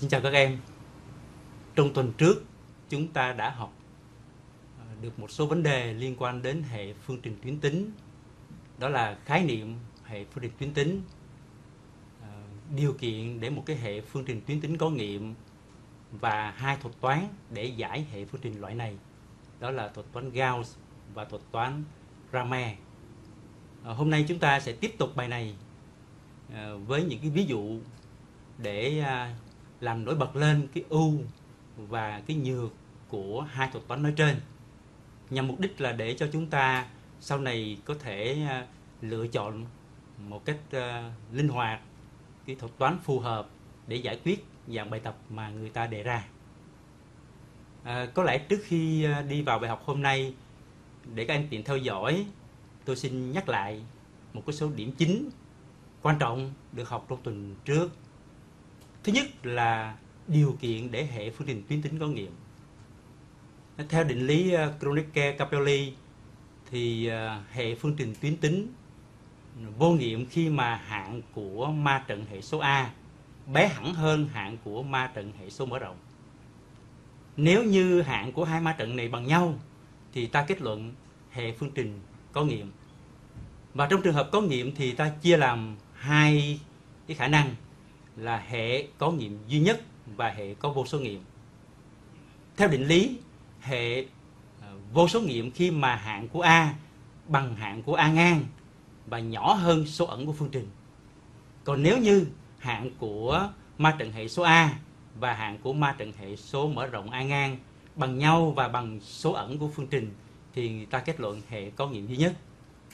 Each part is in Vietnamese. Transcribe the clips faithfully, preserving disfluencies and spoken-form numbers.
Xin chào các em. Trong tuần trước, chúng ta đã học được một số vấn đề liên quan đến hệ phương trình tuyến tính. Đó là khái niệm hệ phương trình tuyến tính, điều kiện để một cái hệ phương trình tuyến tính có nghiệm và hai thuật toán để giải hệ phương trình loại này. Đó là thuật toán Gauss và thuật toán Raman. Hôm nay chúng ta sẽ tiếp tục bài này với những cái ví dụ để làm nổi bật lên cái ưu và cái nhược của hai thuật toán nói trên, nhằm mục đích là để cho chúng ta sau này có thể lựa chọn một cách uh, linh hoạt cái thuật toán phù hợp để giải quyết dạng bài tập mà người ta đề ra. À, có lẽ trước khi đi vào bài học hôm nay, để các em tiện theo dõi, tôi xin nhắc lại một cái số điểm chính quan trọng được học trong tuần trước. Thứ nhất là điều kiện để hệ phương trình tuyến tính có nghiệm. Theo định lý Kronecker-Capelli thì hệ phương trình tuyến tính vô nghiệm khi mà hạng của ma trận hệ số A bé hẳn hơn hạng của ma trận hệ số mở rộng. Nếu như hạng của hai ma trận này bằng nhau thì ta kết luận hệ phương trình có nghiệm. Và trong trường hợp có nghiệm thì ta chia làm hai cái khả năng là hệ có nghiệm duy nhất và hệ có vô số nghiệm. Theo định lý, hệ vô số nghiệm khi mà hạng của A bằng hạng của A ngang và nhỏ hơn số ẩn của phương trình. Còn nếu như hạng của ma trận hệ số A và hạng của ma trận hệ số mở rộng A ngang bằng nhau và bằng số ẩn của phương trình thì người ta kết luận hệ có nghiệm duy nhất.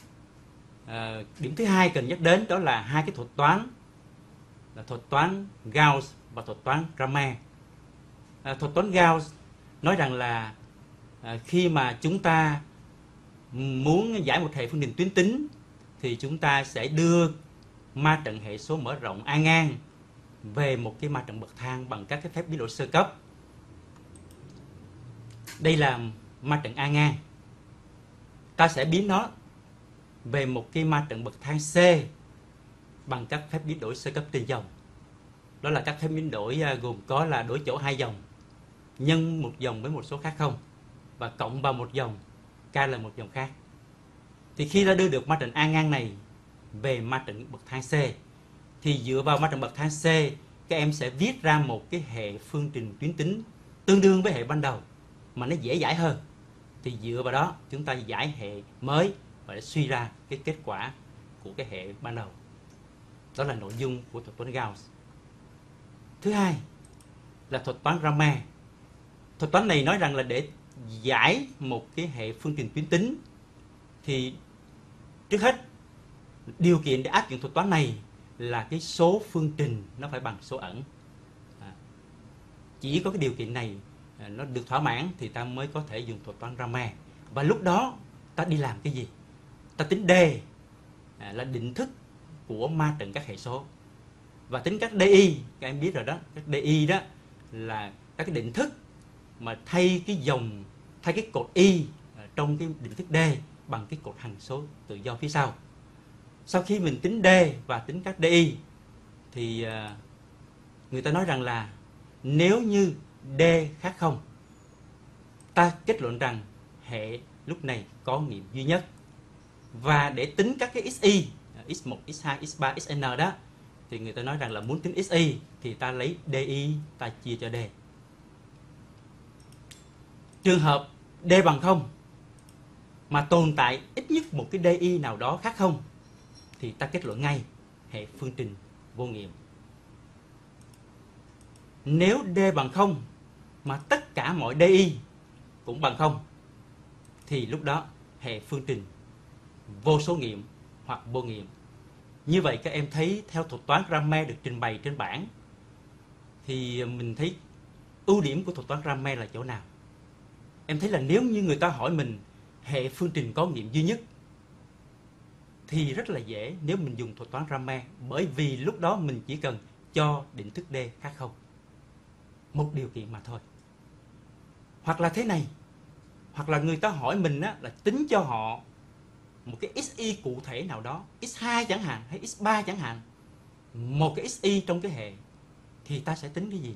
À, điểm thứ hai cần nhắc đến đó là hai cái thuật toán, là thuật toán Gauss và thuật toán Raman. À, thuật toán Gauss nói rằng là à, khi mà chúng ta muốn giải một hệ phương trình tuyến tính thì chúng ta sẽ đưa ma trận hệ số mở rộng A ngang về một cái ma trận bậc thang bằng các cái phép biến đổi sơ cấp. Đây là ma trận A ngang. Ta sẽ biến nó về một cái ma trận bậc thang C bằng các phép biến đổi sơ cấp trên dòng. Đó là các phép biến đổi gồm có là đổi chỗ hai dòng, nhân một dòng với một số khác không, và cộng vào một dòng, k là một dòng khác. Thì khi ta đưa được ma trận A ngang này về ma trận bậc thang C thì dựa vào ma trận bậc thang C, các em sẽ viết ra một cái hệ phương trình tuyến tính tương đương với hệ ban đầu mà nó dễ giải hơn. Thì dựa vào đó chúng ta giải hệ mới và để suy ra cái kết quả của cái hệ ban đầu. Đó là nội dung của thuật toán Gauss. Thứ hai là thuật toán Raman. Thuật toán này nói rằng là để giải một cái hệ phương trình tuyến tính thì trước hết điều kiện để áp dụng thuật toán này là cái số phương trình nó phải bằng số ẩn. À, chỉ có cái điều kiện này à, nó được thỏa mãn thì ta mới có thể dùng thuật toán Raman. Và lúc đó ta đi làm cái gì? Ta tính D à, là định thức của ma trận các hệ số, và tính các DI, các em biết rồi đó, các DI đó là các cái định thức mà thay cái dòng, thay cái cột Y trong cái định thức D bằng cái cột hằng số tự do phía sau. Sau khi mình tính D và tính các DI thì người ta nói rằng là nếu như D khác không, ta kết luận rằng hệ lúc này có nghiệm duy nhất. Và để tính các cái xy, x một, x hai, x ba, xn đó, thì người ta nói rằng là muốn tính xy thì ta lấy DI ta chia cho D. Trường hợp D bằng không mà tồn tại ít nhất một cái DI nào đó khác không thì ta kết luận ngay hệ phương trình vô nghiệm. Nếu D bằng không mà tất cả mọi DI cũng bằng không thì lúc đó hệ phương trình vô số nghiệm hoặc vô nghiệm. Như vậy các em thấy theo thuật toán Raman được trình bày trên bảng thì mình thấy ưu điểm của thuật toán Raman là chỗ nào? Em thấy là nếu như người ta hỏi mình hệ phương trình có nghiệm duy nhất thì rất là dễ nếu mình dùng thuật toán Raman, bởi vì lúc đó mình chỉ cần cho định thức D khác không. Một điều kiện mà thôi. Hoặc là thế này, hoặc là người ta hỏi mình á, là tính cho họ một cái xy cụ thể nào đó, x hai chẳng hạn hay x ba chẳng hạn, một cái xy trong cái hệ, thì ta sẽ tính cái gì nè?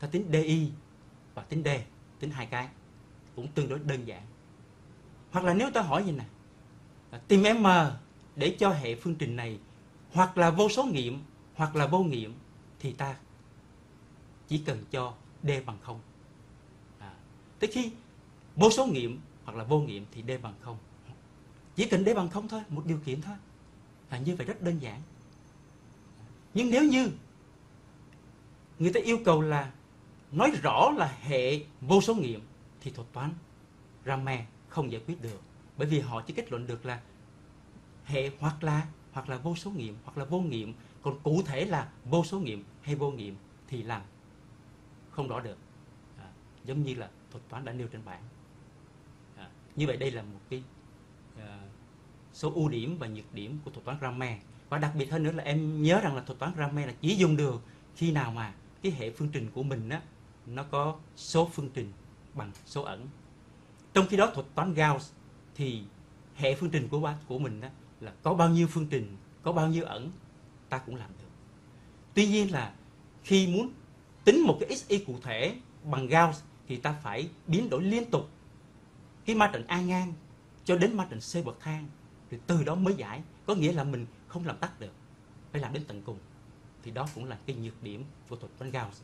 ta tính DI và tính D, tính hai cái, cũng tương đối đơn giản. Hoặc là nếu ta hỏi gì nè, tìm M để cho hệ phương trình này hoặc là vô số nghiệm hoặc là vô nghiệm, thì ta chỉ cần cho D bằng không. À, tới khi vô số nghiệm hoặc là vô nghiệm thì D bằng không. Chỉ cần D bằng không thôi, một điều kiện thôi. À, như vậy rất đơn giản. Nhưng nếu như người ta yêu cầu là nói rõ là hệ vô số nghiệm thì thuật toán Raman không giải quyết được, bởi vì họ chỉ kết luận được là hệ hoặc là hoặc là vô số nghiệm hoặc là vô nghiệm, còn cụ thể là vô số nghiệm hay vô nghiệm thì làm không rõ được. À, giống như là thuật toán đã nêu trên bảng. À, như vậy đây là một cái à, số ưu điểm và nhược điểm của thuật toán Raman. Và đặc biệt hơn nữa là em nhớ rằng là thuật toán Raman là chỉ dùng được khi nào mà cái hệ phương trình của mình á, nó có số phương trình bằng số ẩn. Trong khi đó thuật toán Gauss thì hệ phương trình của của mình á, là có bao nhiêu phương trình, có bao nhiêu ẩn ta cũng làm được. Tuy nhiên là khi muốn tính một cái xy cụ thể bằng Gauss thì ta phải biến đổi liên tục cái ma trận A ngang cho đến ma trận C bậc thang, rồi từ đó mới giải. Có nghĩa là mình không làm tắt được, phải làm đến tận cùng. Thì đó cũng là cái nhược điểm của thuật toán Gauss.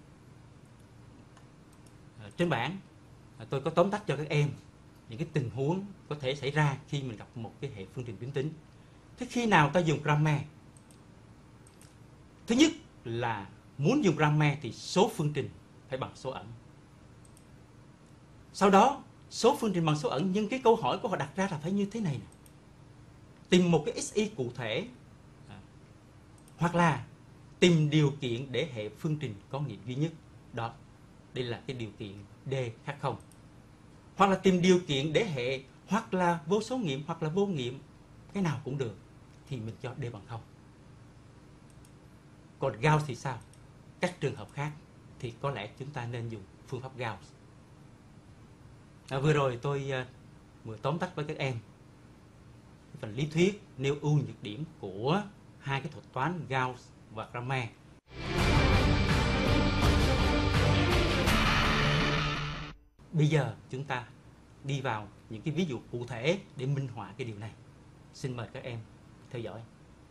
À, trên bảng à, tôi có tóm tắt cho các em những cái tình huống có thể xảy ra khi mình gặp một cái hệ phương trình tuyến tính. Thế khi nào ta dùng Raman? Thứ nhất là muốn dùng Raman thì số phương trình phải bằng số ẩn. Sau đó số phương trình bằng số ẩn, nhưng cái câu hỏi của họ đặt ra là phải như thế này nè. Tìm một cái xy cụ thể, à, hoặc là tìm điều kiện để hệ phương trình có nghiệm duy nhất. Đó, đây là cái điều kiện D khác không. Hoặc là tìm điều kiện để hệ hoặc là vô số nghiệm hoặc là vô nghiệm, cái nào cũng được, thì mình cho D bằng không. Còn Gauss thì sao? Các trường hợp khác thì có lẽ chúng ta nên dùng phương pháp Gauss. À, vừa rồi tôi uh, vừa tóm tắt với các em phần lý thuyết nêu ưu nhược điểm của hai cái thuật toán Gauss và Raman. Bây giờ chúng ta đi vào những cái ví dụ cụ thể để minh họa cái điều này. Xin mời các em theo dõi.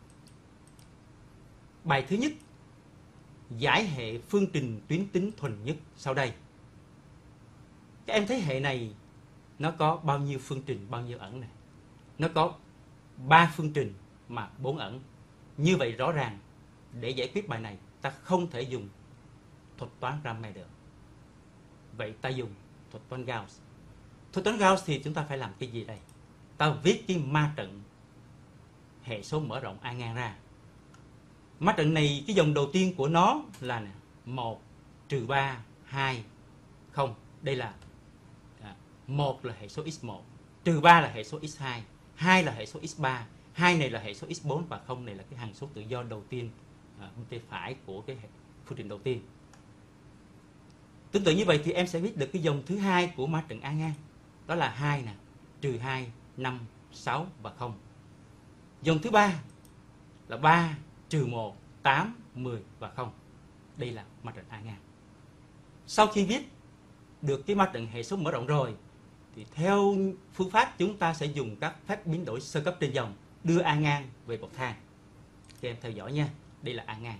Bài thứ nhất, giải hệ phương trình tuyến tính thuần nhất sau đây. Các em thấy hệ này nó có bao nhiêu phương trình, bao nhiêu ẩn này? Nó có ba phương trình mà bốn ẩn. Như vậy rõ ràng để giải quyết bài này ta không thể dùng thuật toán Raman được. Vậy ta dùng thuật toán Gauss. Thuật toán Gauss thì chúng ta phải làm cái gì đây? Ta viết cái ma trận hệ số mở rộng A ngang ra. Ma trận này cái dòng đầu tiên của nó là nè, một, trừ ba, hai, không. Đây là à, một là hệ số x một, trừ ba là hệ số x hai, hai là hệ số x ba, hai này là hệ số x bốn và không này là cái hằng số tự do đầu tiên à, bên tay phải của cái phương trình đầu tiên. Tương tự như vậy thì em sẽ viết được cái dòng thứ hai của ma trận A ngang. Đó là hai nè, trừ hai, năm, sáu và không. Dòng thứ ba là ba, trừ một, tám, mười và không. Đây là ma trận A ngang. Sau khi viết được cái ma trận hệ số mở rộng rồi thì theo phương pháp chúng ta sẽ dùng các phép biến đổi sơ cấp trên dòng đưa A ngang về bậc thang. Các em theo dõi nha. Đây là A ngang.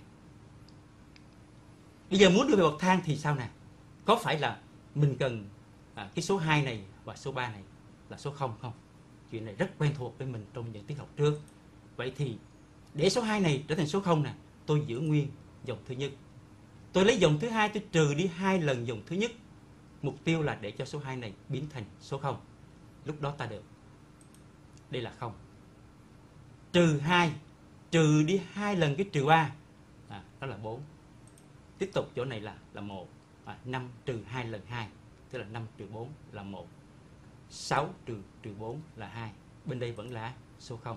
Bây giờ muốn đưa về bậc thang thì sao nè? Có phải là mình cần à, cái số hai này và số ba này là số không không? Chuyện này rất quen thuộc với mình trong những tiết học trước. Vậy thì để số hai này trở thành số không nè, tôi giữ nguyên dòng thứ nhất. Tôi lấy dòng thứ hai, tôi trừ đi hai lần dòng thứ nhất. Mục tiêu là để cho số hai này biến thành số không. Lúc đó ta được. Đây là không. Trừ hai, trừ đi hai lần cái trừ ba, à, đó là bốn. Tiếp tục chỗ này là là một. À, năm trừ hai lần hai, tức là năm trừ bốn là một. sáu trừ trừ bốn là hai. Bên đây vẫn là số không.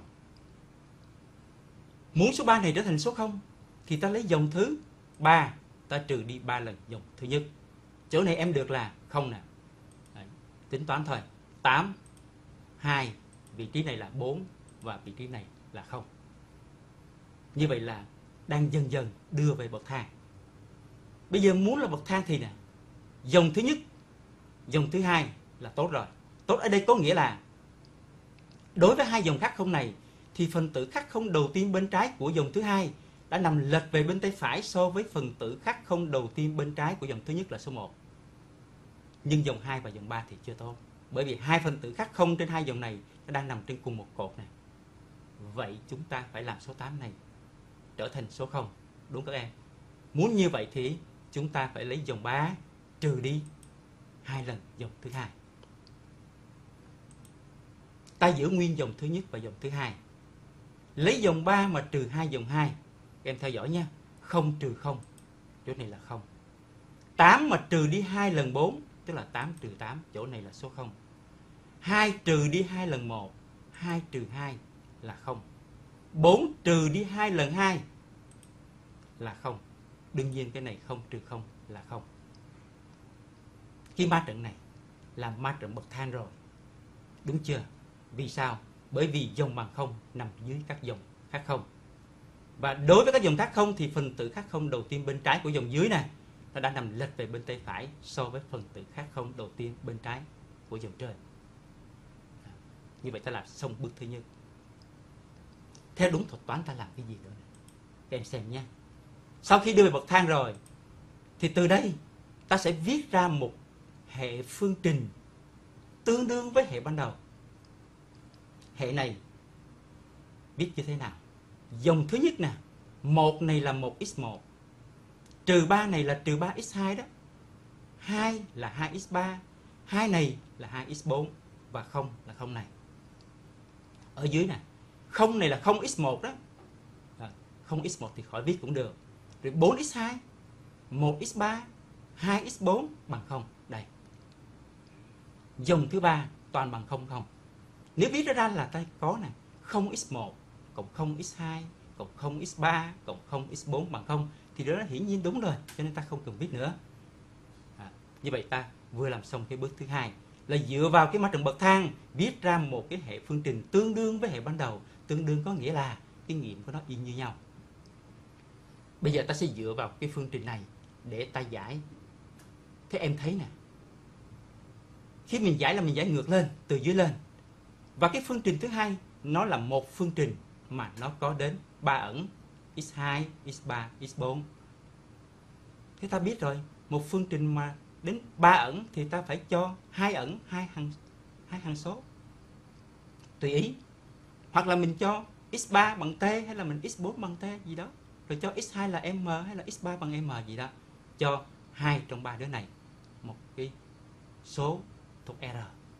Muốn số ba này trở thành số không thì ta lấy dòng thứ ba, ta trừ đi ba lần dòng thứ nhất. Chỗ này em được là không nè. Đấy, tính toán thôi. tám, hai, vị trí này là bốn và vị trí này là không. Như vậy là đang dần dần đưa về bậc thang. Bây Bây giờ muốn là bậc thang thì nè, dòng thứ nhất, dòng thứ hai là tốt rồi. Tốt ở đây có nghĩa là đối với hai dòng khắc không này thì phần tử khắc không đầu tiên bên trái của dòng thứ hai đã nằm lệch về bên tay phải so với phần tử khắc không đầu tiên bên trái của dòng thứ nhất là số một. Nhưng dòng hai và dòng ba thì chưa tốt. Bởi vì hai phần tử khắc không trên hai dòng này nó đang nằm trên cùng một cột này. Vậy chúng ta phải làm số tám này trở thành số không. Đúng các em? Muốn như vậy thì chúng ta phải lấy dòng ba trừ đi hai lần dòng thứ hai. Ta giữ nguyên dòng thứ nhất và dòng thứ hai. Lấy dòng ba mà trừ hai dòng hai. Các em theo dõi nha. Không trừ không. Chỗ này là không. tám mà trừ đi hai lần bốn. Tức là tám trừ tám. Chỗ này là số không. hai trừ đi hai lần một. hai trừ hai là không. bốn trừ đi hai lần hai là không. Đương nhiên cái này không trừ không là không. Cái ma trận này là ma trận bậc thang rồi. Đúng chưa? Vì sao? Bởi vì dòng bằng không nằm dưới các dòng khác không. Và đối với các dòng khác không thì phần tử khác không đầu tiên bên trái của dòng dưới này nó đã nằm lệch về bên tay phải so với phần tử khác không đầu tiên bên trái của dòng trên. Như vậy ta làm xong bước thứ nhất. Theo đúng thuật toán ta làm cái gì nữa này? Các em xem nha. Sau khi đưa về bậc thang rồi thì từ đây ta sẽ viết ra một hệ phương trình tương đương với hệ ban đầu. Hệ này viết như thế nào? Dòng thứ nhất nè, một này là một x một, trừ ba này là trừ ba x hai đó, hai là hai x ba, hai này là hai x bốn và không là không này. Ở dưới nè, không này là không x một đó. À, không x một thì khỏi viết cũng được. Rồi bốn x hai, một x ba, hai x bốn bằng không. Đây. Dòng thứ ba toàn bằng không không. Nếu viết ra là ta có nè, không x một cộng không x hai cộng không x ba cộng không x bốn bằng không thì đó là hiển nhiên đúng rồi, cho nên ta không cần viết nữa. À, như vậy ta vừa làm xong cái bước thứ hai là dựa vào cái ma trận bậc thang viết ra một cái hệ phương trình tương đương với hệ ban đầu. Tương đương có nghĩa là cái nghiệm của nó y như nhau. Bây giờ ta sẽ dựa vào cái phương trình này để ta giải. Thế em thấy nè, khi mình giải là mình giải ngược lên, từ dưới lên. Và cái phương trình thứ hai nó là một phương trình mà nó có đến ba ẩn, x hai, x ba, x bốn. Thế ta biết rồi, một phương trình mà đến ba ẩn thì ta phải cho hai ẩn, hai hằng hai hằng số. Tùy ý. Hoặc là mình cho x ba bằng t hay là mình x bốn bằng t gì đó. Rồi cho x hai là m hay là x ba bằng m gì đó. Cho hai trong ba đứa này một cái số thuộc R.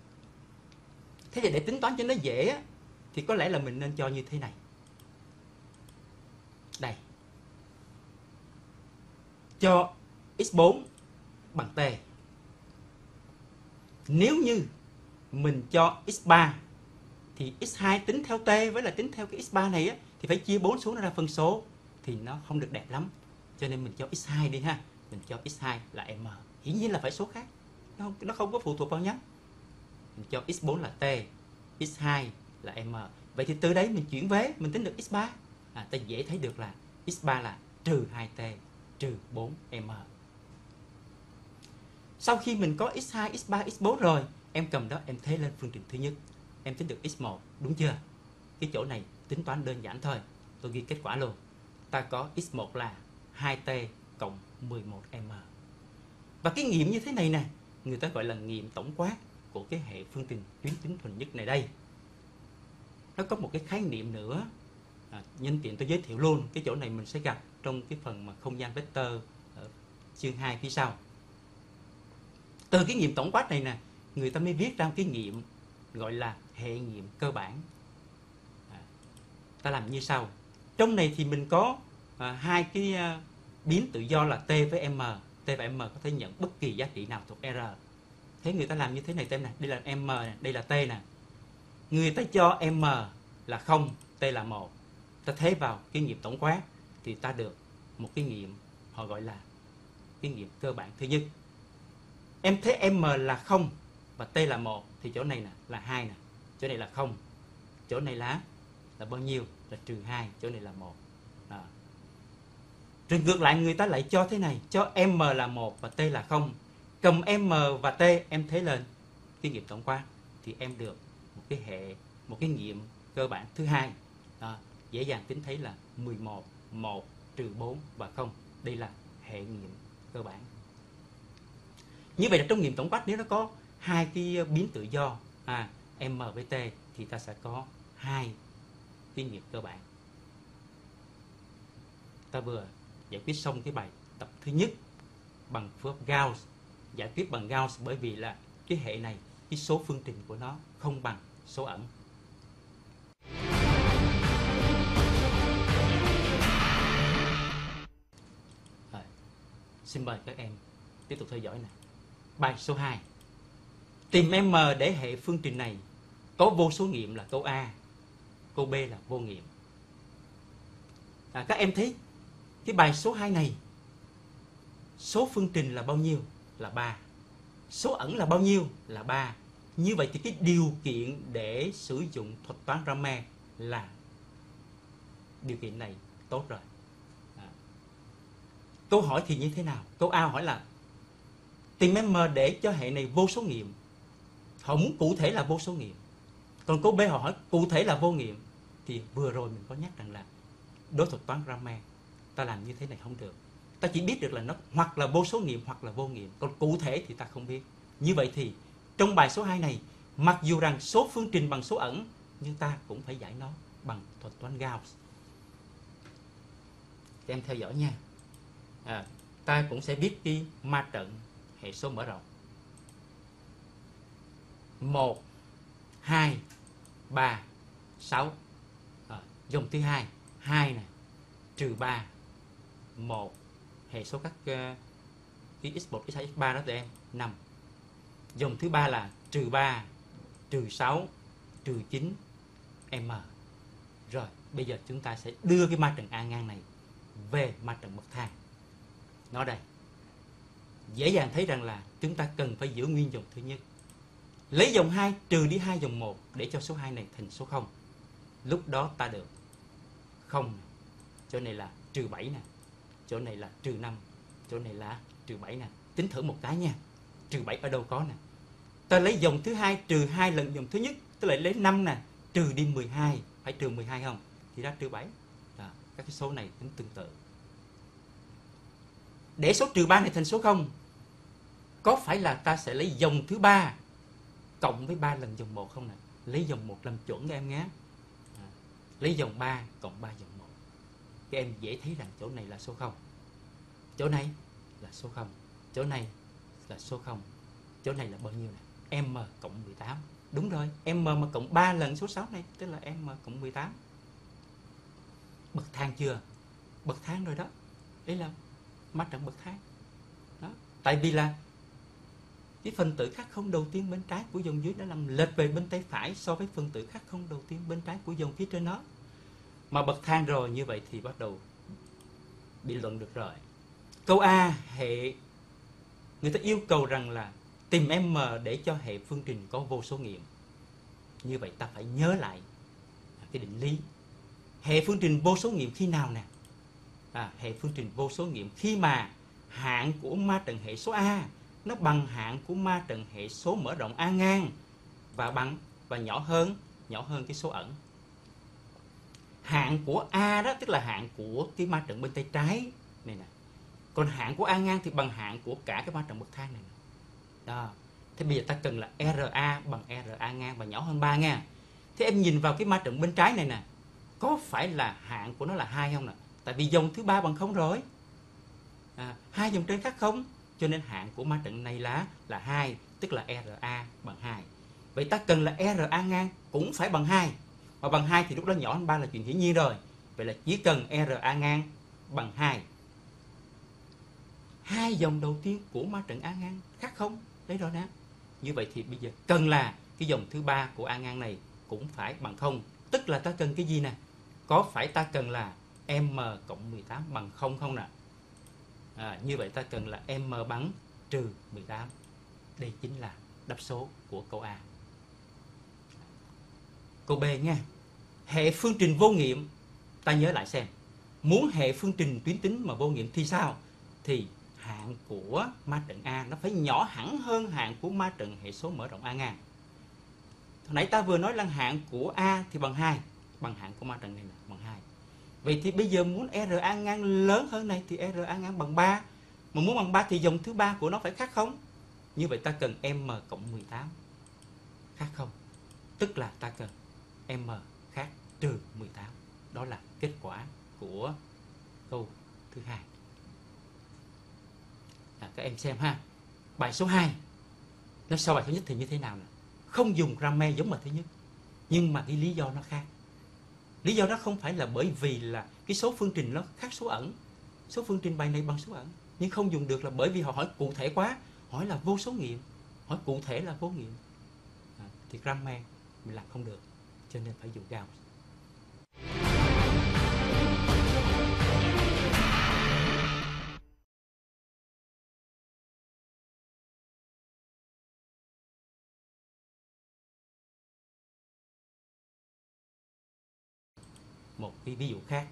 Thế thì để tính toán cho nó dễ á, thì có lẽ là mình nên cho như thế này. Đây. Cho x bốn bằng t. Nếu như mình cho x ba thì x hai tính theo t với là tính theo cái x ba này á, thì phải chia bốn số nó ra phân số thì nó không được đẹp lắm. Cho nên mình cho x hai đi ha. Mình cho x hai là m. Hiển nhiên là phải số khác. Nó không, nó không có phụ thuộc vào nhánh. Mình cho x bốn là t, x hai là m. Vậy thì từ đấy mình chuyển vế, mình tính được x ba. À, ta dễ thấy được là x ba là trừ hai t trừ bốn m. Sau khi mình có x hai, x ba, x bốn rồi, em cầm đó em thế lên phương trình thứ nhất. Em tính được x một, đúng chưa? Cái chỗ này tính toán đơn giản thôi. Tôi ghi kết quả luôn. Ta có x một là hai t cộng mười một m. Và cái nghiệm như thế này nè, người ta gọi là nghiệm tổng quát của cái hệ phương trình tuyến tính thuần nhất này đây. Nó có một cái khái niệm nữa. À, nhân tiện tôi giới thiệu luôn. Cái chỗ này mình sẽ gặp trong cái phần mà không gian vector ở chương hai phía sau. Từ cái nghiệm tổng quát này nè, người ta mới viết ra cái nghiệm gọi là hệ nghiệm cơ bản. À, ta làm như sau. Trong này thì mình có à, hai cái à, biến tự do là t với m. T và m có thể nhận bất kỳ giá trị nào thuộc R. Thế người ta làm như thế này tem nè. Đây là m nè, đây là t nè. Người ta cho m là không, t là một. Ta thế vào cái nghiệm tổng quát thì ta được một cái nghiệm họ gọi là cái nghiệm cơ bản thứ nhất. Em thấy m là không và t là một thì chỗ này nè là hai nè, chỗ này là không, chỗ này là là bao nhiêu? Là trừ hai, chỗ này là một. Đó. Rồi ngược lại người ta lại cho thế này, cho M là một và T là không. Cầm M và T em thế lên cái nghiệm tổng quát thì em được một cái hệ, một cái nghiệm cơ bản thứ hai. Đó, dễ dàng tính thấy là mười một, một trừ bốn và không. Đây là hệ nghiệm cơ bản. Như vậy là trong nghiệm tổng quát nếu nó có hai cái biến tự do à, M với T thì ta sẽ có hai cái nghiệm cơ bản. Ta vừa giải quyết xong cái bài tập thứ nhất bằng phương pháp Gauss. Giải quyết bằng Gauss bởi vì là cái hệ này, cái số phương trình của nó không bằng số ẩn. Rồi, xin mời các em tiếp tục theo dõi này. Bài số hai. Tìm M để hệ phương trình này có vô số nghiệm là câu A, câu B là vô nghiệm. À, các em thấy cái bài số hai này số phương trình là bao nhiêu? Là ba. Số ẩn là bao nhiêu? Là ba. Như vậy thì cái điều kiện để sử dụng thuật toán Raman là điều kiện này tốt rồi. À. Câu hỏi thì như thế nào? Câu A hỏi là tìm M để cho hệ này vô số nghiệm. Họ muốn cụ thể là vô số nghiệm. Còn câu B họ hỏi cụ thể là vô nghiệm. Thì vừa rồi mình có nhắc rằng là đối thuật toán Raman ta làm như thế này không được. Ta chỉ biết được là nó hoặc là vô số nghiệm hoặc là vô nghiệm. Còn cụ thể thì ta không biết. Như vậy thì trong bài số hai này, mặc dù rằng số phương trình bằng số ẩn, nhưng ta cũng phải giải nó bằng thuật toán Gauss. Các em theo dõi nha. À, ta cũng sẽ viết cái ma trận hệ số mở rộng. một, hai, ba, sáu. À, dòng thứ hai, hai này, trừ ba, một, hệ số các uh, cái x một, x hai, x ba đó tụi em, năm. Dòng thứ ba là trừ ba, trừ sáu, trừ chín, M. Rồi, bây giờ chúng ta sẽ đưa cái ma trận A ngang này về ma trận bậc thang. Nó đây. Dễ dàng thấy rằng là chúng ta cần phải giữ nguyên dòng thứ nhất. Lấy dòng hai trừ đi hai dòng một để cho số hai này thành số không. Lúc đó ta được không. Chỗ này là trừ bảy nè. Chỗ này là trừ năm. Chỗ này là trừ bảy nè. Tính thử một cái nha. Trừ bảy ở đâu có nè. Ta lấy dòng thứ hai trừ hai lần dòng thứ nhất. Tức là lấy năm nè. Trừ đi mười hai. Phải trừ mười hai không? Thì ra trừ bảy. Đó, các cái số này tính tương tự. Để số trừ ba này thành số không, có phải là ta sẽ lấy dòng thứ ba cộng với ba lần dòng một không nè? Lấy dòng một làm chuẩn các em nhé. À, lấy dòng ba cộng ba dòng một. Các em dễ thấy rằng chỗ này là số không. Chỗ này là số không. Chỗ này là số không. Chỗ này là bao nhiêu nè? M cộng mười tám. Đúng rồi, M mà cộng ba lần số sáu này, tức là M cộng mười tám. Bậc thang chưa? Bậc thang rồi đó. Đấy là ma trận bậc thang. Đó. Tại vì là cái phần tử khắc không đầu tiên bên trái của dòng dưới đã làm lệch về bên tay phải so với phần tử khắc không đầu tiên bên trái của dòng phía trên nó. Mà bậc thang rồi, như vậy thì bắt đầu bị luận được rồi. Câu A, hệ người ta yêu cầu rằng là tìm M để cho hệ phương trình có vô số nghiệm. Như vậy ta phải nhớ lại cái định lý. Hệ phương trình vô số nghiệm khi nào nè? À, hệ phương trình vô số nghiệm khi mà hạng của ma trận hệ số A nó bằng hạng của ma trận hệ số mở rộng A ngang và bằng và nhỏ hơn nhỏ hơn cái số ẩn. Hạng của A đó tức là hạng của cái ma trận bên tay trái này nè. Còn hạng của A ngang thì bằng hạng của cả cái ma trận bậc thang này nè. Đó. Thế bây giờ ta cần là rờ a bằng rờ a ngang và nhỏ hơn ba nha. Thế em nhìn vào cái ma trận bên trái này nè, có phải là hạng của nó là hai không nè? Tại vì dòng thứ ba bằng không rồi. À, hai dòng trên khác không, cho nên hạng của ma trận này là là hai, tức là rờ a bằng hai. Vậy ta cần là rờ a ngang cũng phải bằng hai. Mà bằng hai thì lúc đó nhỏ hơn ba là chuyện hiển nhiên rồi. Vậy là chỉ cần rờ a ngang bằng hai. Hai dòng đầu tiên của ma trận A ngang khác không? Đấy rồi nè. Như vậy thì bây giờ cần là cái dòng thứ ba của A ngang này cũng phải bằng không. Tức là ta cần cái gì nè? Có phải ta cần là M cộng mười tám bằng không không nè? À, như vậy ta cần là M bằng trừ mười tám. Đây chính là đáp số của câu A. Câu B nha. Hệ phương trình vô nghiệm, ta nhớ lại xem. muốn hệ phương trình tuyến tính mà vô nghiệm thì sao? Thì hạng của ma trận A nó phải nhỏ hẳn hơn hạng của ma trận hệ số mở rộng A ngang. Hồi nãy ta vừa nói là hạng của A thì bằng hai, bằng hạng của ma trận này là bằng hai. Vậy thì bây giờ muốn R A ngang lớn hơn này thì R A ngang bằng ba. Mà muốn bằng ba thì dòng thứ ba của nó phải khác không? Như vậy ta cần M cộng mười tám khác không? Tức là ta cần M khác trừ mười tám. Đó là kết quả của câu thứ hai. À, các em xem ha. Bài số hai nó so bài thứ nhất thì như thế nào nè? Không dùng Ramet giống bài thứ nhất, nhưng mà cái lý do nó khác. Lý do đó không phải là bởi vì là cái số phương trình nó khác số ẩn. Số phương trình bài này bằng số ẩn, nhưng không dùng được là bởi vì họ hỏi cụ thể quá, hỏi là vô số nghiệm, hỏi cụ thể là vô nghiệm. À, thì Ramet mình làm không được, cho nên phải dùng Gauss. Một cái ví dụ khác.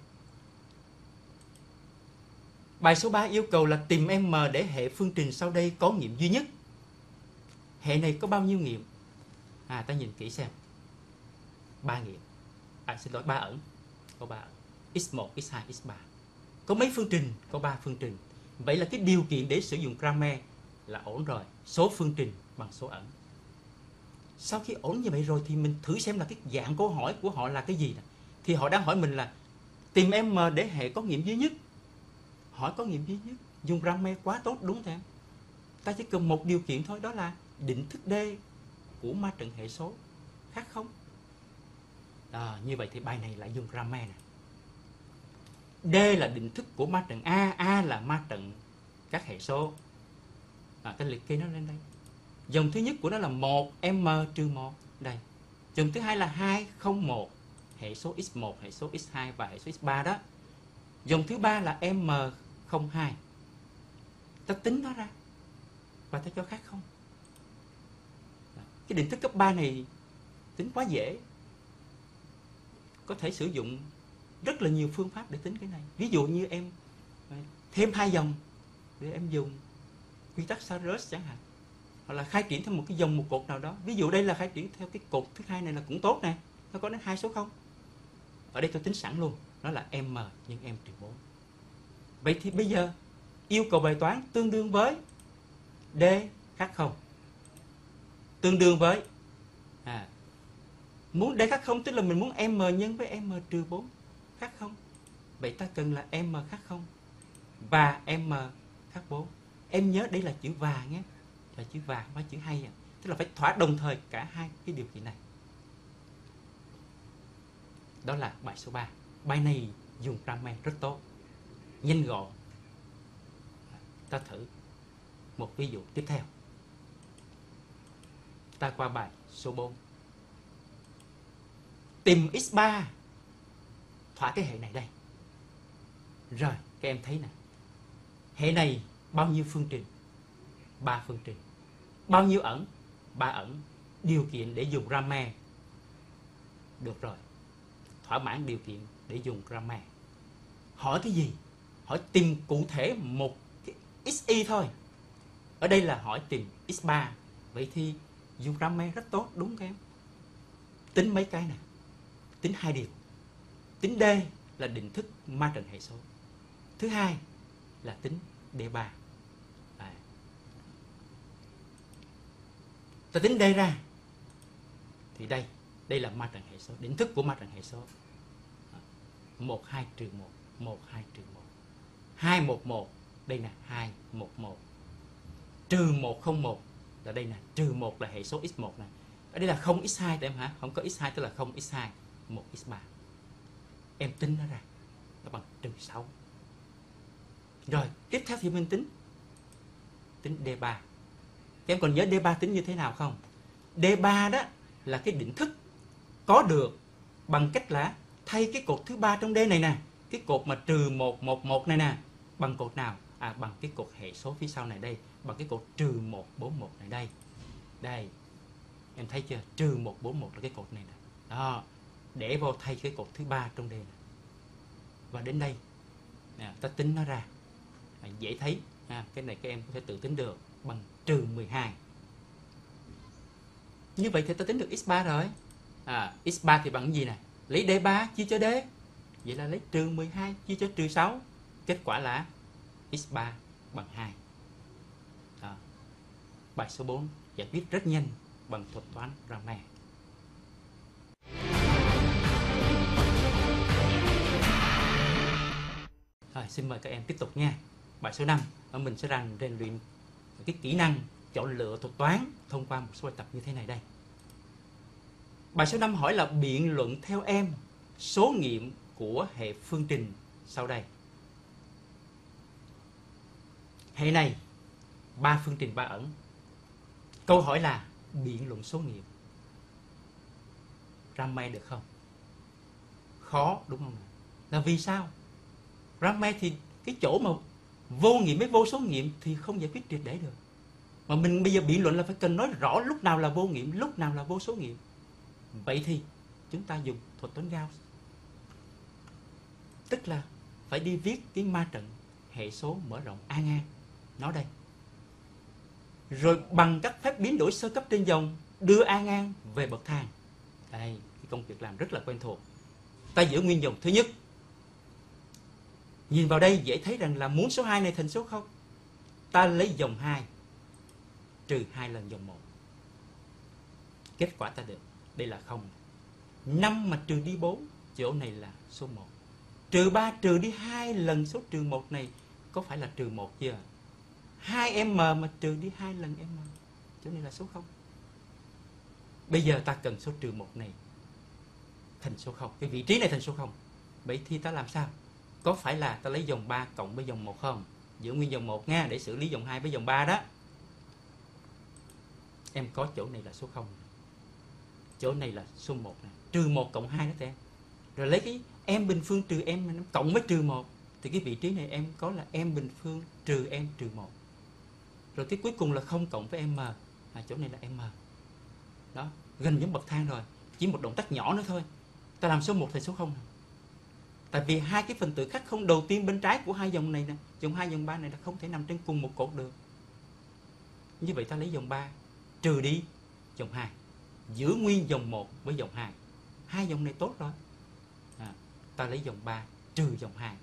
Bài số ba yêu cầu là tìm M để hệ phương trình sau đây có nghiệm duy nhất. Hệ này có bao nhiêu nghiệm? À, ta nhìn kỹ xem. ba nghiệm. À, xin lỗi, ba ẩn. Có ba ẩn. x một, x hai, x ba. Có mấy phương trình? Có ba phương trình. Vậy là cái điều kiện để sử dụng Ramet là ổn rồi. Số phương trình bằng số ẩn. Sau khi ổn như vậy rồi thì mình thử xem là cái dạng câu hỏi của họ là cái gì nè. Thì họ đang hỏi mình là tìm M để hệ có nghiệm duy nhất. Hỏi có nghiệm duy nhất, dùng Ramet quá tốt đúng không em? Ta chỉ cần một điều kiện thôi, đó là định thức D của ma trận hệ số khác không? À, như vậy thì bài này lại dùng Ramet nè. D là định thức của ma trận A, A là ma trận các hệ số. À, ta liệt kê nó lên đây. Dòng thứ nhất của nó là một M trừ một. Đây. Dòng thứ hai là hai không một, hệ số x một, hệ số x hai và hệ số x ba đó. Dòng thứ ba là M không hai. Ta tính nó ra và ta cho khác không. Cái định thức cấp ba này tính quá dễ. Có thể sử dụng rất là nhiều phương pháp để tính cái này. Ví dụ như em thêm hai dòng để em dùng quy tắc Sarus chẳng hạn, hoặc là khai triển thêm một cái dòng một cột nào đó. Ví dụ đây là khai triển theo cái cột thứ hai này là cũng tốt nè, nó có đến hai số không. Ở đây tôi tính sẵn luôn, nó là M nhân M trừ bốn. Vậy thì bây giờ yêu cầu bài toán tương đương với D khác không, tương đương với à, muốn D khác không tức là mình muốn M nhân với M trừ bốn khác không. Vậy ta cần là M khác không và M khác bốn. Em nhớ đây là chữ và nhé, là chữ và không phải chữ hay à. Tức là phải thỏa đồng thời cả hai cái điều kiện này. Đó là bài số ba. Bài này dùng Ramet rất tốt, nhanh gọn. Ta thử một ví dụ tiếp theo. Ta qua bài số bốn. Tìm x ba thỏa cái hệ này đây. Rồi, các em thấy nè. Hệ này bao nhiêu phương trình? ba phương trình. Bao nhiêu ẩn? ba ẩn. Điều kiện để dùng Ramet. Được rồi. Thỏa mãn điều kiện để dùng Ramet. Hỏi cái gì? Hỏi tìm cụ thể một cái xy thôi. Ở đây là hỏi tìm x ba. Vậy thì dùng Ramet rất tốt đúng không em? Tính mấy cái nè. Tính hai điều. Tính D là định thức ma trận hệ số. Thứ hai là tính D ba. À. Ta tính D ra. Thì đây, đây là ma trận hệ số, định thức của ma trận hệ số. một, hai trừ một, một, hai trừ một. hai, một, một, đây là hai, một, một. Trừ một, không, một, là đây nè, trừ một là hệ số x một nè. Ở đây là không x hai tụi em hả? Không có x hai tức là không x hai, một x ba. Em tính nó ra, nó bằng trừ sáu. Rồi, tiếp theo thì mình tính tính D ba. Các em còn nhớ D ba tính như thế nào không? D ba đó là cái định thức có được bằng cách là thay cái cột thứ ba trong D này nè, cái cột mà trừ một, một, một này nè, bằng cột nào? À, bằng cái cột hệ số phía sau này đây, bằng cái cột trừ một, bốn, một này đây. Đây, em thấy chưa? Trừ một, bốn, một là cái cột này nè. Đó, để vô thay cái cột thứ ba trong D này. Và đến đây À, ta tính nó ra à, dễ thấy. À, cái này các em có thể tự tính được, bằng trừ mười hai. Như vậy thì ta tính được x ba rồi. À, x ba thì bằng cái gì nè? Lấy d ba chia cho d. Vậy là lấy trừ mười hai chia cho trừ sáu. Kết quả là x ba bằng hai. Đó. Bài số bốn giải quyết rất nhanh bằng thuật toán Raman. Rồi, xin mời các em tiếp tục nha. Bài số năm, mình sẽ rèn rèn luyện cái kỹ năng chọn lựa thuật toán thông qua một số bài tập như thế này đây. Bài số năm hỏi là biện luận theo em số nghiệm của hệ phương trình sau đây. Hệ này ba phương trình ba ẩn. Câu hỏi là biện luận số nghiệm. Raman được không? Khó đúng không? Là vì sao? Raman thì cái chỗ mà vô nghiệm với vô số nghiệm thì không giải quyết triệt để được. Mà mình bây giờ biện luận là phải cần nói rõ lúc nào là vô nghiệm, lúc nào là vô số nghiệm. Vậy thì chúng ta dùng thuật toán Gauss. Tức là phải đi viết cái ma trận hệ số mở rộng A ngang. Nó đây. Rồi bằng các phép biến đổi sơ cấp trên dòng đưa A ngang về bậc thang. Đây, cái công việc làm rất là quen thuộc. Ta giữ nguyên dòng thứ nhất. Nhìn vào đây dễ thấy rằng là muốn số hai này thành số không. Ta lấy dòng hai trừ hai lần dòng một. Kết quả ta được. Đây là không. năm mà trừ đi bốn, chỗ này là số một. Trừ ba trừ đi hai lần số trừ một này, có phải là trừ một chưa? hai m mà trừ đi hai lần m, chỗ này là số không. Bây giờ ta cần số trừ một này thành số không. Cái vị trí này thành số không. Vậy thì ta làm sao? Có phải là ta lấy dòng ba cộng với dòng một không? Giữ nguyên dòng một nha, để xử lý dòng hai với dòng ba đó. Em có chỗ này là số không. Chỗ này là số một này. Trừ một cộng hai đó em. Rồi lấy cái em bình phương trừ em cộng với trừ một. Thì cái vị trí này em có là em bình phương trừ em trừ một. Rồi cái cuối cùng là không cộng với m. À, chỗ này là m. Đó, gần giống bậc thang rồi. Chỉ một động tác nhỏ nữa thôi. Ta làm số một thành số không này. Tại vì hai cái phần tử khắc không đầu tiên bên trái của hai dòng này nè, dòng hai dòng ba này là không thể nằm trên cùng một cột được. Như vậy ta lấy dòng ba trừ đi dòng hai, giữ nguyên dòng một với dòng hai. Hai dòng này tốt rồi. À, ta lấy dòng ba trừ dòng hai.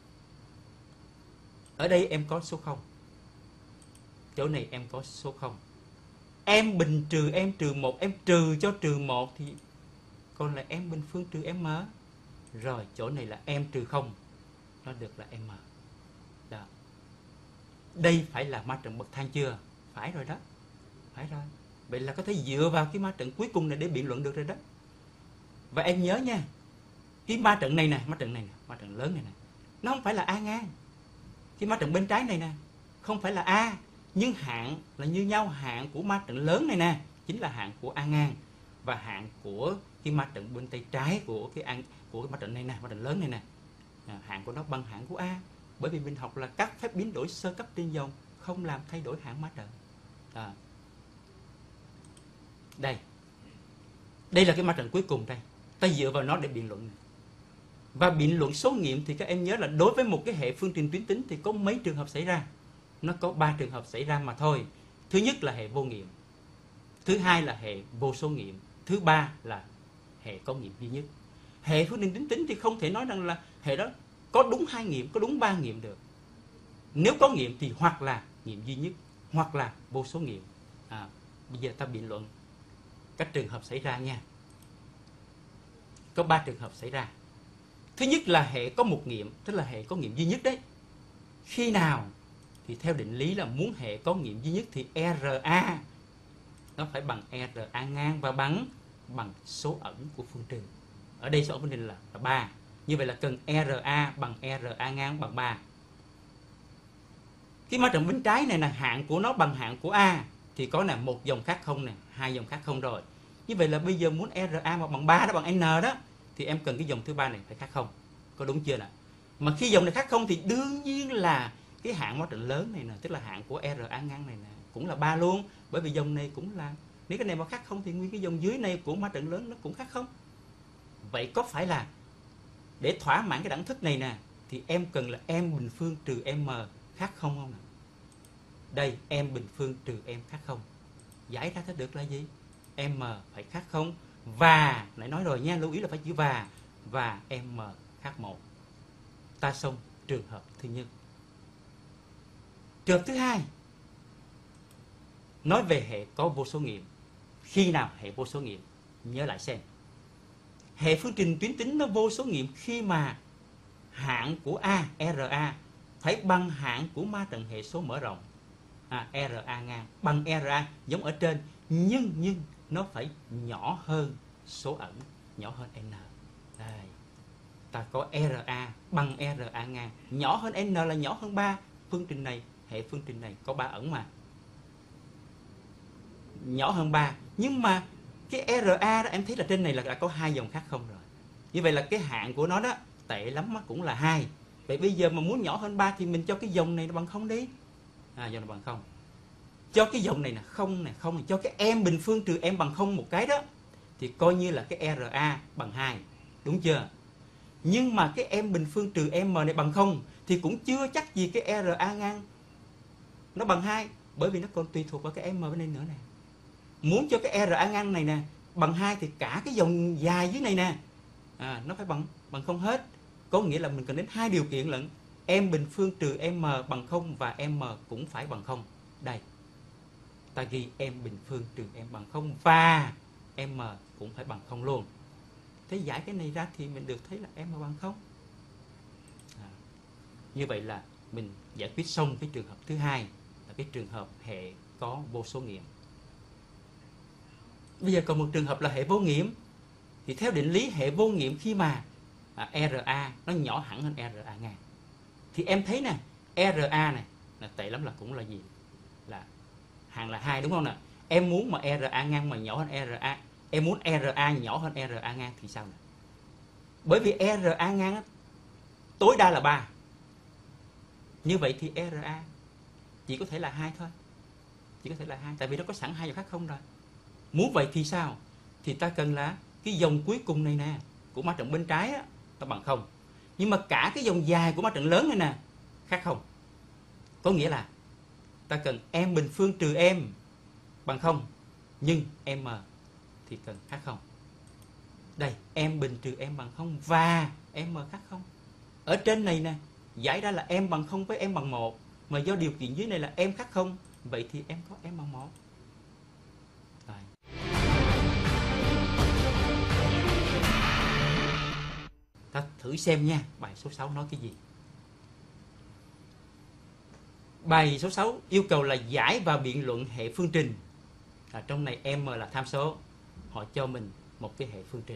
Ở đây em có số không. Chỗ này em có số không. Em bình trừ em trừ một, em trừ cho trừ một thì còn là em bình phương trừ m. Rồi chỗ này là em trừ không, nó được là m. Đó. Đây phải là ma trận bậc thang chưa? Phải rồi đó. Phải rồi. Vậy là có thể dựa vào cái ma trận cuối cùng này để biện luận được rồi đó. Và em nhớ nha, cái ma trận này nè, ma trận này nè, ma trận lớn này nè, nó không phải là A ngang. Cái ma trận bên trái này nè, không phải là A, nhưng hạng là như nhau. Hạng của ma trận lớn này nè chính là hạng của A ngang, và hạng của cái ma trận bên tay trái của cái an của cái ma trận này nè, ma trận lớn này nè, à, hạng của nó bằng hạng của A. Bởi vì mình học là các phép biến đổi sơ cấp trên dòng không làm thay đổi hạng ma trận. À. Đây, đây là cái ma trận cuối cùng đây. Ta dựa vào nó để biện luận. Và biện luận số nghiệm thì các em nhớ là đối với một cái hệ phương trình tuyến tính thì có mấy trường hợp xảy ra? Nó có ba trường hợp xảy ra mà thôi. Thứ nhất là hệ vô nghiệm, thứ hai là hệ vô số nghiệm, thứ ba là hệ có nghiệm duy nhất. Hệ phương trình tuyến tính thì không thể nói rằng là hệ đó có đúng hai nghiệm, có đúng ba nghiệm được. Nếu có nghiệm thì hoặc là nghiệm duy nhất, hoặc là vô số nghiệm. À, bây giờ ta biện luận các trường hợp xảy ra nha. Có ba trường hợp xảy ra. Thứ nhất là hệ có một nghiệm, tức là hệ có nghiệm duy nhất đấy. Khi nào? Thì theo định lý là muốn hệ có nghiệm duy nhất thì rờ a nó phải bằng rờ a ngang và bằng bằng số ẩn của phương trình. Ở đây số ẩn phương trình là, là ba. Như vậy là cần rờ a bằng rờ a ngang bằng ba. Cái ma trận bên trái này là hạng của nó bằng hạng của A thì có là một dòng khác không nè, hai dòng khác không rồi. Như vậy là bây giờ muốn rờ a mà bằng ba đó, bằng n đó, thì em cần cái dòng thứ ba này phải khác không. Có đúng chưa nè? Mà khi dòng này khác không thì đương nhiên là cái hạng ma trận lớn này nè, tức là hạng của rờ a ngang này nè cũng là ba luôn, bởi vì dòng này cũng là, nếu cái này mà khác không thì nguyên cái dòng dưới này của ma trận lớn nó cũng khác không. Vậy có phải là để thỏa mãn cái đẳng thức này nè thì em cần là em bình phương trừ m khác không không nào? Đây, em bình phương trừ m khác không. Giải ra thấy được là gì? M phải khác không. Và, lại nói rồi nha, lưu ý là phải chữ và. Và m khác một. Ta xong trường hợp thứ nhất. Trường hợp thứ hai, nói về hệ có vô số nghiệm. Khi nào hệ vô số nghiệm? Nhớ lại xem. Hệ phương trình tuyến tính nó vô số nghiệm khi mà hạng của A, ra phải bằng hạng của ma trận hệ số mở rộng. À, ra ngang bằng ra giống ở trên, nhưng nhưng nó phải nhỏ hơn số ẩn, nhỏ hơn n. Đây. Ta có ra bằng ra ngang, nhỏ hơn n là nhỏ hơn ba. Phương trình này, hệ phương trình này có ba ẩn mà. Nhỏ hơn ba, nhưng mà cái ra đó em thấy là trên này là đã có hai dòng khác không rồi. Như vậy là cái hạng của nó đó tệ lắm cũng là hai. Vậy bây giờ mà muốn nhỏ hơn ba thì mình cho cái dòng này nó bằng không đi. À, dòng này bằng không. Cho cái dòng này là không này, không này, cho cái em bình phương trừ em bằng không một cái đó thì coi như là cái ra bằng hai, đúng chưa? Nhưng mà cái em bình phương trừ m này bằng không thì cũng chưa chắc gì cái ra ngang nó bằng hai, bởi vì nó còn tùy thuộc vào cái m bên đây nữa nè. Muốn cho cái ra ngang này nè bằng hai thì cả cái dòng dài dưới này nè, à, nó phải bằng bằng không hết. Có nghĩa là mình cần đến hai điều kiện lận. M bình phương trừ m bằng không và m cũng phải bằng không. Đây, ta ghi m bình phương trừ m bằng không và m cũng phải bằng không luôn. Thế giải cái này ra thì mình được thấy là m bằng không. À, như vậy là mình giải quyết xong cái trường hợp thứ hai, là cái trường hợp hệ có vô số nghiệm. Bây giờ còn một trường hợp là hệ vô nghiệm. Thì theo định lý hệ vô nghiệm khi mà à, ra nó nhỏ hẳn hơn ra ngang. Thì em thấy nè, ra này là tệ lắm là cũng là gì? Là hạng là hai, đúng không nè? Em muốn mà ra ngang mà nhỏ hơn ra, em muốn ra nhỏ hơn ra ngang thì sao nè? Bởi vì ra ngang tối đa là ba. Như vậy thì ra chỉ có thể là hai thôi. Chỉ có thể là hai, tại vì nó có sẵn hai dòng khác không rồi. Muốn vậy thì sao? Thì ta cần là cái dòng cuối cùng này nè, của ma trận bên trái á, nó bằng không. Nhưng mà cả cái dòng dài của ma trận lớn này nè, khác không. Có nghĩa là ta cần m bình phương trừ m bằng không, nhưng m thì cần khác không. Đây, m bình trừ m bằng không và m khác không. Ở trên này nè, giải ra là m bằng không với m bằng một. Mà do điều kiện dưới này là m khác không, vậy thì em có m bằng một. Rồi. Ta thử xem nha, bài số sáu nói cái gì. Bài số sáu yêu cầu là giải và biện luận hệ phương trình. À, trong này m là tham số. Họ cho mình một cái hệ phương trình.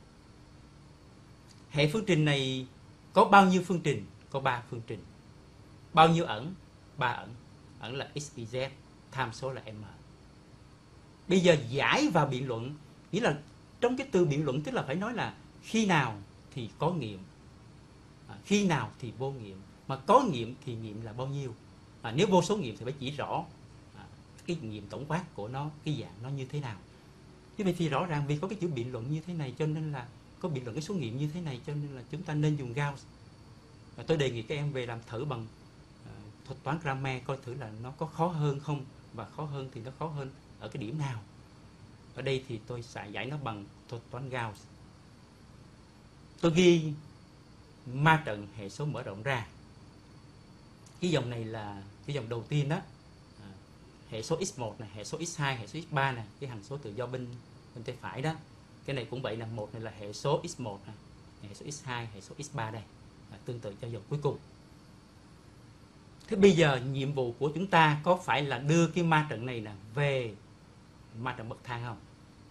Hệ phương trình này có bao nhiêu phương trình? Có ba phương trình. Bao nhiêu ẩn? ba ẩn. Ẩn là x, y, z, tham số là m. Bây giờ giải và biện luận, nghĩa là trong cái từ biện luận tức là phải nói là khi nào thì có nghiệm, à, khi nào thì vô nghiệm, mà có nghiệm thì nghiệm là bao nhiêu. À, nếu vô số nghiệm thì phải chỉ rõ à, cái nghiệm tổng quát của nó, cái dạng nó như thế nào. Như vậy thì rõ ràng vì có cái chữ biện luận như thế này cho nên là có biện luận cái số nghiệm như thế này cho nên là chúng ta nên dùng Gauss. À, tôi đề nghị các em về làm thử bằng à, thuật toán Cramer coi thử là nó có khó hơn không, và khó hơn thì nó khó hơn ở cái điểm nào. Ở đây thì tôi sẽ giải nó bằng thuật toán Gauss. Tôi ghi ma trận hệ số mở rộng ra. Cái dòng này là cái dòng đầu tiên đó. À, hệ số x một này, hệ số x hai, hệ số x ba này, cái hằng số tự do bên bên tay phải đó. Cái này cũng vậy là một này là hệ số x một này, hệ số x hai, hệ số x ba đây. À, tương tự cho dòng cuối cùng. Thế bây giờ nhiệm vụ của chúng ta có phải là đưa cái ma trận này là về ma trận bậc thang không?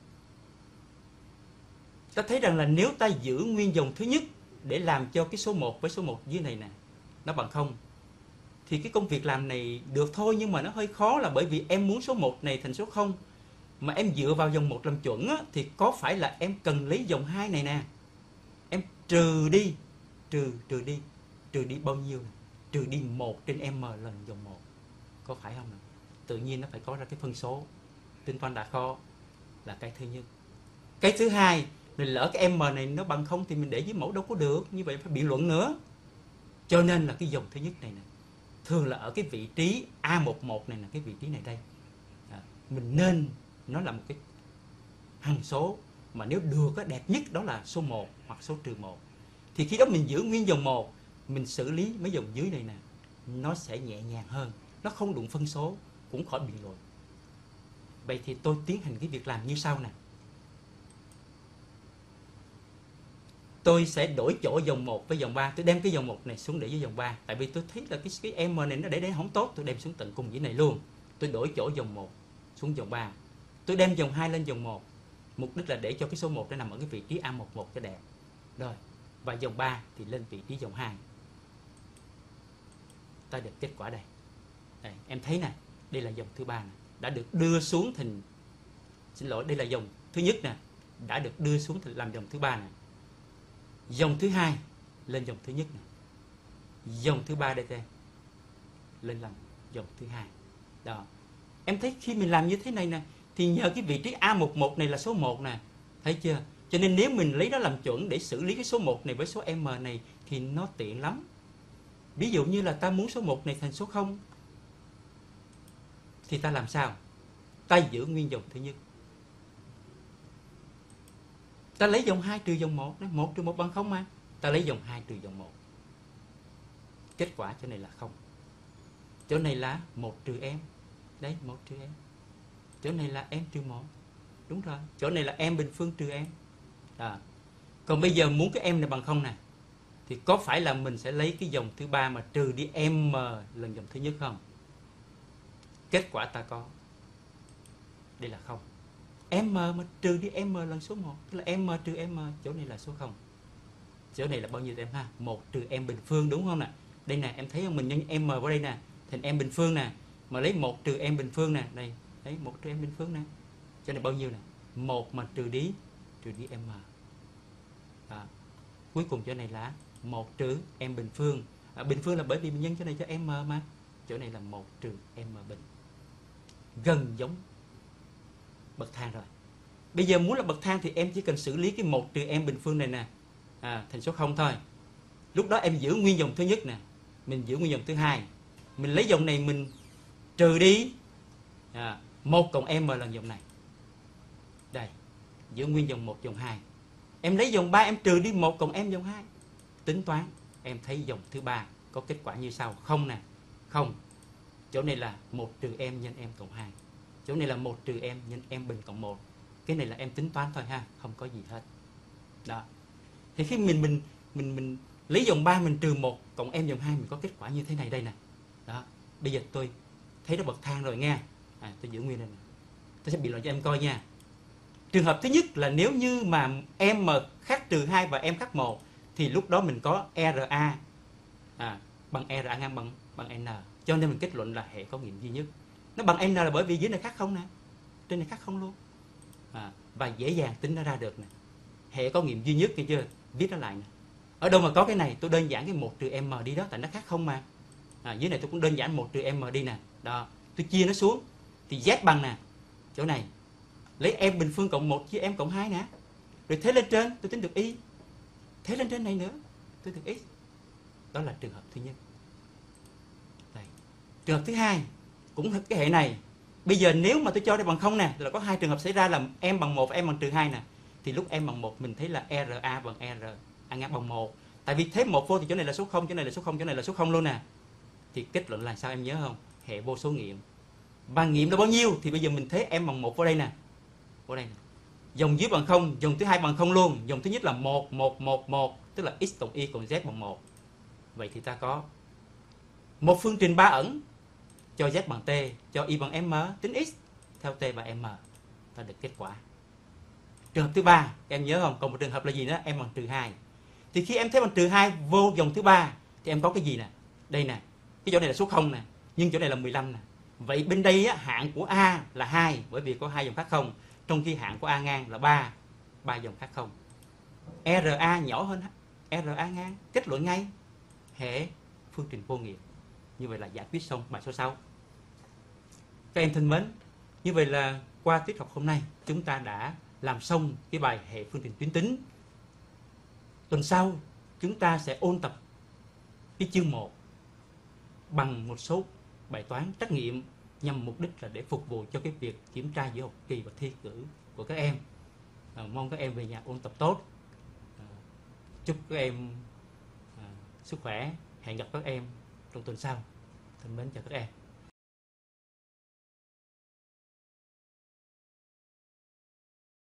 Ta thấy rằng là nếu ta giữ nguyên dòng thứ nhất để làm cho cái số một với số một dưới này nè nó bằng không, thì cái công việc làm này được thôi, nhưng mà nó hơi khó là bởi vì em muốn số một này thành số không, mà em dựa vào dòng một làm chuẩn á, thì có phải là em cần lấy dòng hai này nè, em trừ đi, trừ trừ đi, trừ đi bao nhiêu nè? Trừ đi một trên m lần dòng một. Có phải không nè? Tự nhiên nó phải có ra cái phân số. Tính toán đã khó là cái thứ nhất. Cái thứ hai, mình lỡ cái m này nó bằng không thì mình để dưới mẫu đâu có được, như vậy phải biện luận nữa. Cho nên là cái dòng thứ nhất này nè, thường là ở cái vị trí A mười một này, là cái vị trí này đây. À, mình nên nó là một cái hằng số mà nếu được á, đẹp nhất đó là số một hoặc số trừ một. Thì khi đó mình giữ nguyên dòng một, mình xử lý mấy dòng dưới này nè, nó sẽ nhẹ nhàng hơn, nó không đụng phân số, cũng khỏi bị lỗi. Vậy thì tôi tiến hành cái việc làm như sau nè. Tôi sẽ đổi chỗ dòng một với dòng ba. Tôi đem cái dòng một này xuống để với dòng ba. Tại vì tôi thấy là cái, cái M này nó để đấy không tốt. Tôi đem xuống tận cùng với này luôn. Tôi đổi chỗ dòng một xuống dòng ba. Tôi đem dòng hai lên dòng một. Mục đích là để cho cái số một nó nằm ở cái vị trí A mười một cho đẹp. Rồi. Và dòng ba thì lên vị trí dòng hai. Ta được kết quả đây. Đây, em thấy nè. Đây là dòng thứ ba nè. Đã được đưa xuống thành... Xin lỗi, đây là dòng thứ nhất nè. Đã được đưa xuống thành làm dòng thứ ba nè. Dòng thứ hai lên dòng thứ nhất nè. Dòng thứ ba đây đây lên làm dòng thứ hai. Đó. Em thấy khi mình làm như thế này nè, thì nhờ cái vị trí A mười một này là số một nè. Thấy chưa? Cho nên nếu mình lấy nó làm chuẩn để xử lý cái số một này với số M này thì nó tiện lắm. Ví dụ như là ta muốn số một này thành số không, thì ta làm sao? Ta giữ nguyên dòng thứ nhất. Ta lấy dòng hai trừ dòng một, một trừ một bằng không mà. Ta lấy dòng hai trừ dòng một. Kết quả chỗ này là không. Chỗ này là một trừ m. Đấy, một trừ m. Chỗ này là m trừ một. Đúng rồi. Chỗ này là m bình phương trừ m. Đó. Còn bây giờ muốn cái m này bằng không nè, thì có phải là mình sẽ lấy cái dòng thứ ba mà trừ đi m lần dòng thứ nhất không? Kết quả ta có. Đây là không. M mà trừ đi M lần số một, tức là M trừ M, chỗ này là số không. Chỗ này là bao nhiêu em ha? một trừ M bình phương, đúng không nè? Đây nè, em thấy không? Mình nhân M vào đây nè, thành M bình phương nè. Mà lấy một trừ M bình phương nè, đây, lấy một trừ M bình phương nè. Chỗ này bao nhiêu nè? một mà trừ đi, trừ đi M. Đó. Cuối cùng chỗ này là một trừ M bình phương. À, bình phương là bởi vì mình nhân chỗ này cho M mà. Chỗ này là một trừ M bình. Gần giống bậc thang rồi. Bây giờ muốn là bậc thang thì em chỉ cần xử lý cái một trừ m bình phương này nè, à, thành số không thôi. Lúc đó em giữ nguyên dòng thứ nhất nè, mình giữ nguyên dòng thứ hai, mình lấy dòng này mình trừ đi à, một cộng m lần dòng này. Đây, giữ nguyên dòng một dòng hai. Em lấy dòng ba em trừ đi một cộng m dòng hai. Tính toán, em thấy dòng thứ ba có kết quả như sau, không nè, không. Chỗ này là một trừ m nhân m cộng hai. Chỗ này là một trừ m nhân m bình cộng một. Cái này là em tính toán thôi ha, không có gì hết. Đó. Thì khi mình mình mình mình lấy dòng ba mình trừ một cộng m dòng hai, mình có kết quả như thế này đây nè. Đó. Bây giờ tôi thấy nó bậc thang rồi nha. À, tôi giữ nguyên đây nè. Tôi sẽ biện luận cho em coi nha. Trường hợp thứ nhất là nếu như mà m khác trừ hai và m khác một thì lúc đó mình có ra à, bằng ra ngang bằng bằng n. Cho nên mình kết luận là hệ có nghiệm duy nhất. Nó bằng n là bởi vì dưới này khác không nè, trên này khác không luôn. À, và dễ dàng tính nó ra được nè. Hệ có nghiệm duy nhất, nghe chưa? Viết nó lại nè. Ở đâu mà có cái này tôi đơn giản cái một trừ m đi đó, tại nó khác không mà. À, dưới này tôi cũng đơn giản một trừ m đi nè. Đó, tôi chia nó xuống thì z bằng nè. Chỗ này lấy m bình phương cộng một chia m cộng hai nè. Rồi thế lên trên tôi tính được y. Thế lên trên này nữa tôi được x. Đó là trường hợp thứ nhất. Đây. Trường hợp thứ hai cũng cái hệ này. Bây giờ nếu mà tôi cho đây bằng không nè, là có hai trường hợp xảy ra là m bằng một và m bằng trừ hai nè. Thì lúc m bằng một mình thấy là ra bằng r, a ngang bằng một. Tại vì thế một vô thì chỗ này là số không, chỗ này là số không, chỗ này là số không luôn nè. Thì kết luận là sao em nhớ không? Hệ vô số nghiệm. Và nghiệm là bao nhiêu? Thì bây giờ mình thấy m bằng một vào đây nè. Vào đây nè. Dòng dưới bằng không, dòng thứ hai bằng không luôn. Dòng thứ nhất là một, một, một, một, tức là x cộng y cộng z bằng một. Vậy thì ta có một phương trình ba ẩn cho z bằng t, cho y bằng m, tính x theo t và m. Ta được kết quả. Trường hợp thứ ba, em nhớ không? Còn một trường hợp là gì đó? M bằng trừ hai. Thì khi em thấy bằng trừ hai vô dòng thứ ba thì em có cái gì nè? Đây nè. Cái chỗ này là số không nè, nhưng chỗ này là mười lăm nè. Vậy bên đây á, hạng của A là hai, bởi vì có hai dòng khác không. Trong khi hạng của A ngang là ba, ba dòng khác không. ra nhỏ hơn ra ngang, kết luận ngay. Hệ phương trình vô nghiệm. Như vậy là giải quyết xong bài số sáu. Các em thân mến, như vậy là qua tiết học hôm nay chúng ta đã làm xong cái bài hệ phương trình tuyến tính. Tuần sau chúng ta sẽ ôn tập cái chương một bằng một số bài toán trắc nghiệm nhằm mục đích là để phục vụ cho cái việc kiểm tra giữa học kỳ và thi cử của các em. À, mong các em về nhà ôn tập tốt. À, chúc các em à, sức khỏe. Hẹn gặp các em trong tuần sau. Thân mến chào các em.